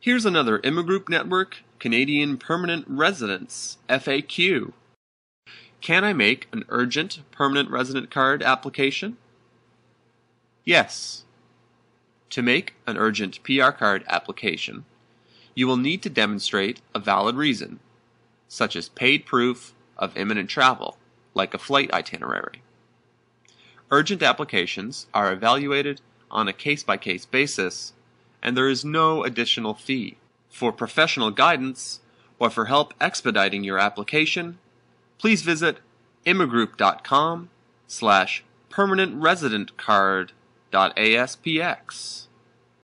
Here's another Immigrant Network Canadian Permanent Residence FAQ. Can I make an urgent permanent resident card application? Yes. To make an urgent PR card application, you will need to demonstrate a valid reason, such as paid proof of imminent travel, like a flight itinerary. Urgent applications are evaluated on a case-by-case basis, and there is no additional fee. For professional guidance or for help expediting your application, please visit immigroup.com/permanentresidentcard.aspx.